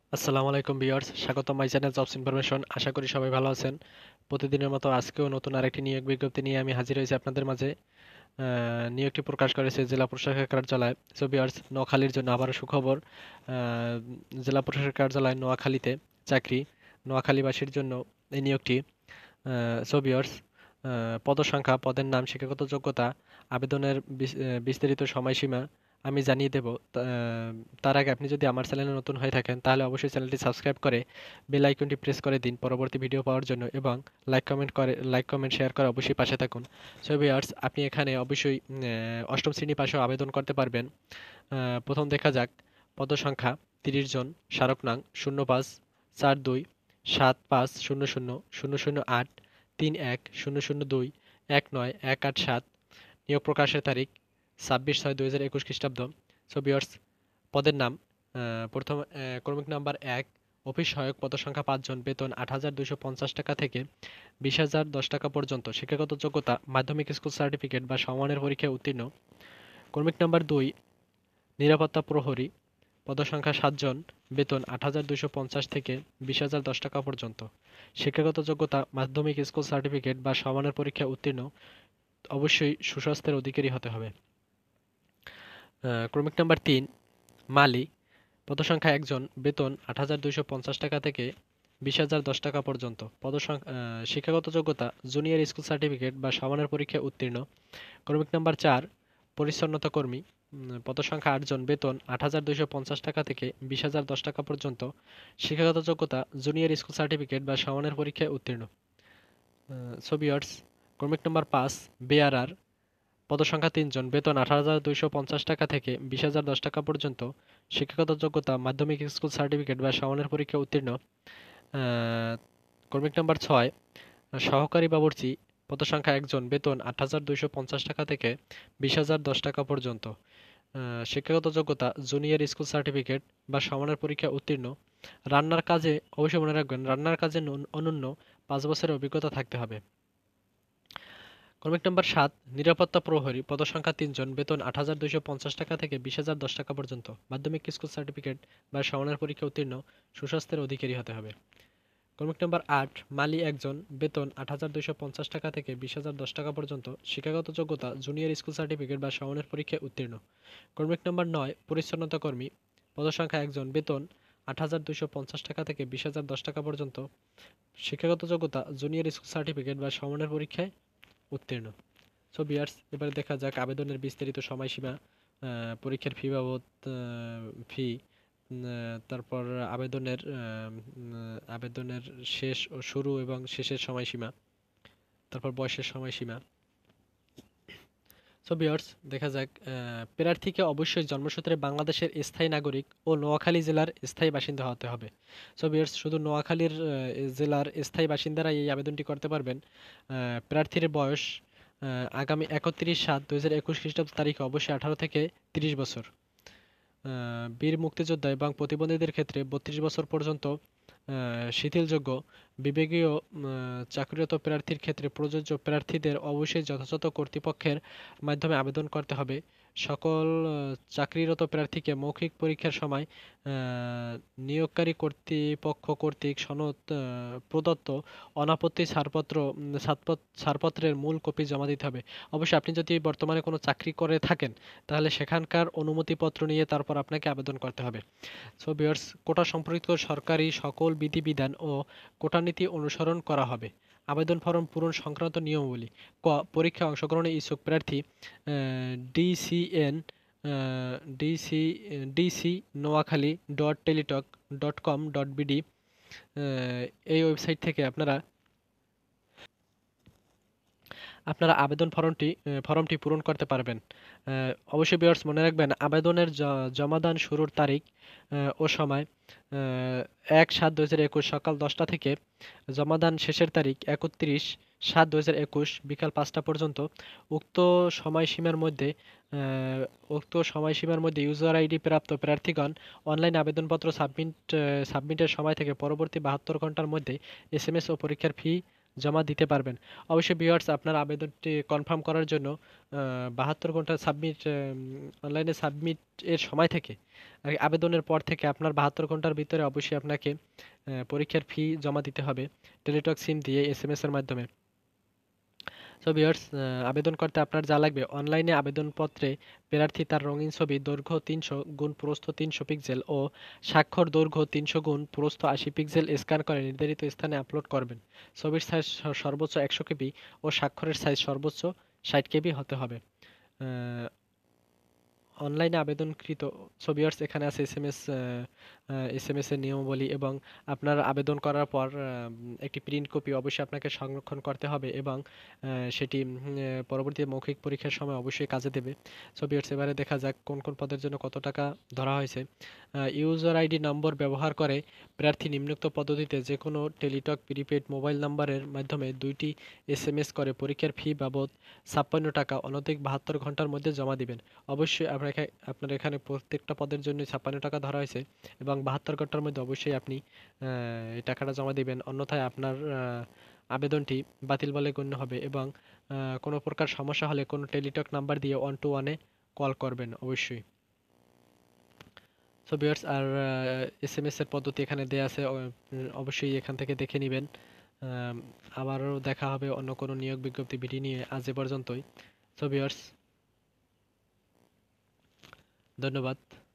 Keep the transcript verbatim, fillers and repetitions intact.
আসসালামু আলাইকুম ভিউয়ার্স, স্বাগতম মাই চ্যানেল জবস ইনফরমেশন। আশা করি সবাই ভালো আছেন। প্রতিদিনের মতো আজকেও নতুন আরেকটি নিয়োগ বিজ্ঞপ্তি নিয়ে আমি হাজির হয়েছি আপনাদের মাঝে। আহ, নিয়োগটি প্রকাশ করেছে জেলা প্রশাসকের কার্যালয়। সো ভিউয়ার্স, নোয়াখালীর জন্য আবারও সুখবর। আহ, জেলা প্রশাসকের কার্যালয় নোয়াখালীতে চাকরি, নোয়াখালীবাসীর জন্য এই নিয়োগটি। সো ভিউয়ার্স, পদসংখ্যা, পদের নাম, শিক্ষাগত যোগ্যতা, আবেদনের বিস- আহ, বিস্তারিত সময়সীমা আমি জানিয়ে দেব। তা- আহ, তার আগে আপনি যদি আমার চ্যানেলে নতুন হয়ে থাকেন তাহলে অবশ্যই চ্যানেলটি সাবস্ক্রাইব করে বেল আইকনটি প্রেস করে দিন পরবর্তী ভিডিও পাওয়ার জন্য, এবং লাইক কমেন্ট করে লাইক কমেন্ট শেয়ার করে অবশ্যই পাশে থাকুন। সো ভিউয়ার্স, আপনি এখানে অবশ্যই উম, আহ, অষ্টম শ্রেণী পাশেও আবেদন করতে পারবেন। আহ, প্রথম দেখা যাক পদসংখ্যা তিরিশ জন, স্মারক নং শূন্য পাঁচ চার দুই সাত পাঁচ শূন্য শূন্য শূন্য শূন্য আট তিন এক শূন্য শূন্য দুই এক নয় এক আট সাত। নিয়োগ প্রকাশের তারিখ ছাব্বিশ ছয় দুই হাজার একুশ খ্রিস্টাব্দ। সো ভিউয়ার্স, পদের নাম, আহ, প্রথম আহ, ক্রমিক নাম্বার এক, অফিস সহায়ক, পদসংখ্যা পাঁচজন, বেতন আট হাজার দুইশো পঞ্চাশ টাকা থেকে বিশ হাজার দশ টাকা পর্যন্ত, শিক্ষাগত যোগ্যতা মাধ্যমিক স্কুল সার্টিফিকেট বা সমমানের পরীক্ষায় উত্তীর্ণ। ক্রমিক নাম্বার দুই, নিরাপত্তা প্রহরী, পদসংখ্যা সাতজন, বেতন আট হাজার দুইশো পঞ্চাশ থেকে বিশ হাজার দশ টাকা পর্যন্ত, শিক্ষাগত যোগ্যতা মাধ্যমিক স্কুল সার্টিফিকেট বা সমানের পরীক্ষায় উত্তীর্ণ, অবশ্যই সুস্বাস্থ্যের অধিকারী হতে হবে। আহ, ক্রমিক নাম্বার তিন, মালি, পদসংখ্যা একজন, বেতন আট হাজার দুইশো পঞ্চাশ টাকা থেকে বিশ হাজার দশ টাকা পর্যন্ত, পদসংখ্যা আহ, শিক্ষাগত যোগ্যতা জুনিয়র স্কুল সার্টিফিকেট বা সমানের পরীক্ষায় উত্তীর্ণ। ক্রমিক নাম্বার চার, পরিচ্ছন্নতা কর্মী, উম, পদসংখ্যা আটজন, বেতন আট হাজার দুইশো পঞ্চাশ টাকা থেকে বিশ হাজার দশ টাকা পর্যন্ত, শিক্ষাগত যোগ্যতা জুনিয়র স্কুল সার্টিফিকেট বা সমানের পরীক্ষায় উত্তীর্ণ। সো ভিউয়ার্স, ক্রমিক নাম্বার পাঁচ, বেয়ারার, পদসংখ্যা তিনজন, বেতন আট হাজার দুইশো পঞ্চাশ টাকা থেকে বিশ হাজার দশ টাকা পর্যন্ত, শিক্ষাগত যোগ্যতা মাধ্যমিক স্কুল সার্টিফিকেট বা সমানের পরীক্ষায় উত্তীর্ণ। আহ, ক্রমিক নাম্বার ছয়, সহকারী বাবুর্চি, পদসংখ্যা একজন, বেতন আট হাজার দুইশো পঞ্চাশ টাকা থেকে বিশ হাজার দশ টাকা পর্যন্ত, আহ, শিক্ষাগত যোগ্যতা জুনিয়র স্কুল সার্টিফিকেট বা সমানের পরীক্ষায় উত্তীর্ণ। রান্নার কাজে, অবশ্যই মনে রাখবেন, রান্নার কাজে ন্যূন- অনূন্য পাঁচ বছরের অভিজ্ঞতা থাকতে হবে। ক্রমিক নম্বর সাত, নিরাপত্তা প্রহরী, পদসংখ্যা তিনজন, বেতন আট হাজার দুইশো পঞ্চাশ টাকা থেকে বিশ হাজার দশ টাকা পর্যন্ত, মাধ্যমিক স্কুল সার্টিফিকেট বা সমানের পরীক্ষা উত্তীর্ণ, সুস্বাস্থ্যের অধিকারী হতে হবে। ক্রমিক নম্বর আট, মালি একজন, বেতন আট হাজার দুইশো পঞ্চাশ টাকা থেকে বিশ হাজার দশ টাকা পর্যন্ত, শিক্ষাগত যোগ্যতা জুনিয়র স্কুল সার্টিফিকেট বা সমানের পরীক্ষায় উত্তীর্ণ। ক্রমিক নম্বর নয়, পরিচ্ছন্নতা কর্মী, পদসংখ্যা একজন, বেতন আট হাজার দুইশো পঞ্চাশ টাকা থেকে বিশ হাজার দশ টাকা পর্যন্ত, শিক্ষাগত যোগ্যতা জুনিয়র স্কুল সার্টিফিকেট বা সমানের পরীক্ষায় উত্তীর্ণ। সো ভিউয়ার্স, এবারে দেখা যাক আবেদনের বিস্তারিত সময়সীমা, আহ, পরীক্ষার ফি বাবদ, ফি, তারপর আবেদনের আহ, উম, আবেদনের শেষ ও শুরু এবং শেষের সময়সীমা, তারপর বয়সের সময়সীমা। সো ভিউয়ার্স, দেখা যাক, আহ, প্রার্থীকে অবশ্যই জন্মসূত্রে বাংলাদেশের স্থায়ী নাগরিক ও নোয়াখালী জেলার স্থায়ী বাসিন্দা হতে হবে। সো ভিউয়ার্স, শুধু নোয়াখালীর আহ, জেলার স্থায়ী বাসিন্দারাই এই আবেদনটি করতে পারবেন। আহ, প্রার্থীর বয়স আহ, আগামী একত্রিশ সাত দুই হাজার একুশ খ্রিস্টাব্দ তারিখে অবশ্যই আঠারো থেকে তিরিশ বছর। আহ, বীর মুক্তিযোদ্ধা এবং প্রতিবন্ধীদের ক্ষেত্রে বত্রিশ বছর পর্যন্ত আহ, শিথিলযোগ্য। বিভাগীয় আহ, চাকরিরত প্রার্থীর ক্ষেত্রে প্রযোজ্য। প্রার্থীদের অবশ্যই যথাযথ কর্তৃপক্ষের মাধ্যমে আবেদন করতে হবে। সকল আহ, চাকরিরত প্রার্থীকে মৌখিক পরীক্ষার সময় আহ, নিয়োগকারী কর্তৃপক্ষ কর্তৃক সনদ আহ, প্রদত্ত অনাপত্তি ছাড়পত্র উম, ছাড়পত- ছাড়পত্রের মূল কপি জমা দিতে হবে। অবশ্যই আপনি যদি বর্তমানে কোনো চাকরি করে থাকেন তাহলে সেখানকার অনুমতিপত্র নিয়ে তারপর আপনাকে আবেদন করতে হবে। সো ভিউয়ার্স, কোটা সম্পর্কিত সরকারি সকল বিধিবিধান ও কোটা নীতি অনুসরণ করা হবে। আবেদন ফরম পূরণ সংক্রান্ত নিয়মাবলী। ক, পরীক্ষায় অংশগ্রহণে ইচ্ছুক প্রার্থী ডিসিএন DC DC Noakhali dot Teletalk dot com dot BD, এই ওয়েবসাইট থেকে আপনারা আপনারা আবেদন ফর্মটি ফর্মটি পূরণ করতে পারবেন। আহ, অবশ্যই ভিউয়ার্স, মনে রাখবেন আবেদনের জ- জমাদান শুরুর তারিখ আহ, ও সময় আহ, এক সাত দুই হাজার একুশ সকাল দশটা থেকে জমাদান শেষের তারিখ একত্রিশ সাত দুই হাজার একুশ বিকাল পাঁচটা পর্যন্ত। উক্ত সময়সীমার মধ্যে আহ, উক্ত সময়সীমার মধ্যে ইউজার আইডি প্রাপ্ত প্রার্থীগণ অনলাইন আবেদনপত্র সাবমিট সাবমিটের সময় থেকে পরবর্তী বাহাত্তর ঘন্টার মধ্যে এস এম এস ও পরীক্ষার ফি জমা দিতে পারবেন। অবশ্যই ভিউয়ার্স, আপনার আবেদনটি কনফার্ম করার জন্য বাহাত্তর ঘন্টা সাবমিট অনলাইনে সাবমিট এর সময় থেকে আর কি আবেদনের পর থেকে আপনার বাহাত্তর ঘন্টার ভিতরে অবশ্যই আপনাকে আহ, পরীক্ষার ফি জমা দিতে হবে টেলিটক সিম দিয়ে এস এম এস এর মাধ্যমে। সো ভিউয়ার্স, আবেদন করতে আপনার যা লাগবে, অনলাইনে আবেদনপত্রে প্রার্থী তার রঙিন ছবি দৈর্ঘ্য তিনশো গুণ প্রস্থ তিনশো পিক্সেল ও স্বাক্ষর দৈর্ঘ্য তিনশো গুণ প্রস্থ আশি পিক্সেল স্ক্যান করে নির্ধারিত স্থানে আপলোড করবেন। ছবির সাইজ সর্বোচ্চ একশো কেবি ও স্বাক্ষরের সাইজ সর্বোচ্চ ষাট কেবি হতে হবে। আহ, অনলাইনে আবেদনকৃত ছবিয়ার্স এখানে আছে S M S S M S এর নিয়মাবলী এবং আপনার আবেদন করার পর আহ, একটি প্রিন্ট কপি অবশ্যই আপনাকে সংরক্ষণ করতে হবে এবং আহ, সেটি উম, আহ, পরবর্তী মৌখিক পরীক্ষার সময় অবশ্যই কাজে দেবে। ছবিয়ার্স, এবারে দেখা যাক কোন কোন পদের জন্য কত টাকা ধরা হয়েছে। ইউজার আইডি নম্বর ব্যবহার করে প্রার্থী নিম্নোক্ত পদ্ধতিতে যে কোনো টেলিটক প্রিপেড মোবাইল নাম্বারের মাধ্যমে দুইটি এস এম এস করে পরীক্ষার ফি বাবদ ছাপ্পান্ন টাকা অনধিক বাহাত্তর ঘন্টার মধ্যে জমা দিবেন। অবশ্যই আপনার এখা- আপনার এখানে প্রত্যেকটা পদের জন্য ছাপ্পান্ন টাকা ধরা হয়েছে এবং বাহাত্তর ঘন্টার মধ্যে অবশ্যই আপনি আহ, এই টাকাটা জমা দিবেন, অন্যথায় আপনার আহ, আবেদনটি বাতিল বলে গণ্য হবে এবং আহ, কোনো প্রকার সমস্যা হলে কোনো টেলিটক নাম্বার দিয়ে ওয়ান টু ওয়ানে কল করবেন অবশ্যই। সো ভিউয়ার্স, আর এস এম এস এর পদ্ধতি এখানে দেয়া আছে, অ- অবশ্যই এখান থেকে দেখে নেবেন। আম, আবারও দেখা হবে অন্য কোনো নিয়োগ বিজ্ঞপ্তি ভিডিও নিয়ে। আজ এ পর্যন্তই। সো ভিউয়ার্স, ধন্যবাদ।